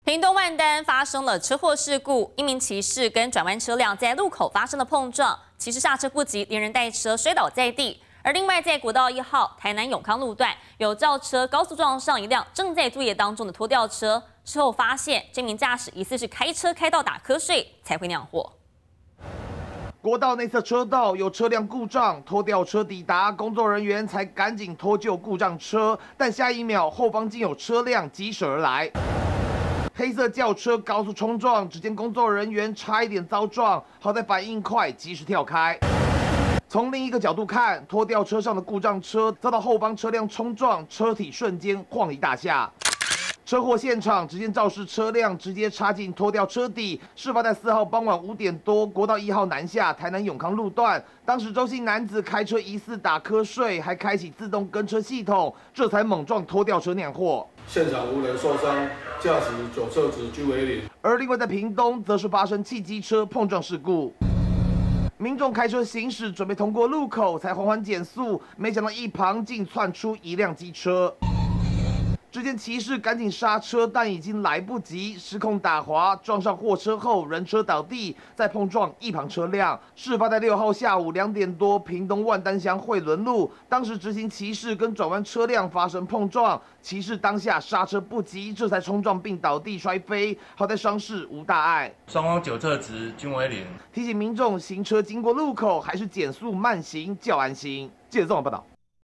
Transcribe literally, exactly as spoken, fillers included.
屏东万丹发生了车祸事故，一名骑士跟转弯车辆在路口发生了碰撞，骑士刹车不及，连人带车摔倒在地。而另外在国道一号台南永康路段，有轿车高速撞上一辆正在作业当中的拖吊车，事后发现这名驾驶疑似是开车开到打瞌睡才会酿祸。 国道内侧车道有车辆故障，拖吊车抵达，工作人员才赶紧脱救故障车，但下一秒后方竟有车辆疾驶而来，黑色轿车高速冲撞，只见工作人员差一点遭撞，好在反应快，及时跳开。从另一个角度看，拖吊车上的故障车遭到后方车辆冲撞，车体瞬间晃一大下。 车祸现场，只见肇事车辆直接插进拖吊车底。事发在四号傍晚五点多，国道一号南下台南永康路段。当时周姓男子开车疑似打瞌睡，还开启自动跟车系统，这才猛撞拖吊车酿祸。 现场无人受伤，驾驶左侧值均为零。 而另外在屏东，则是发生汽机车碰撞事故。 民众开车行驶，准备通过路口，才缓缓减速，没想到一旁竟窜出一辆机车。 只见骑士赶紧刹车，但已经来不及，失控打滑，撞上货车后人车倒地，再碰撞一旁车辆。事发在六号下午两点多，屏东万丹乡惠伦路，当时直行骑士跟转弯车辆发生碰撞，骑士当下刹车不及，这才冲撞并倒地摔飞，好在伤势无大碍。 双方酒测值均为零。 提醒民众行车经过路口还是减速慢行较安心。记者综合报道。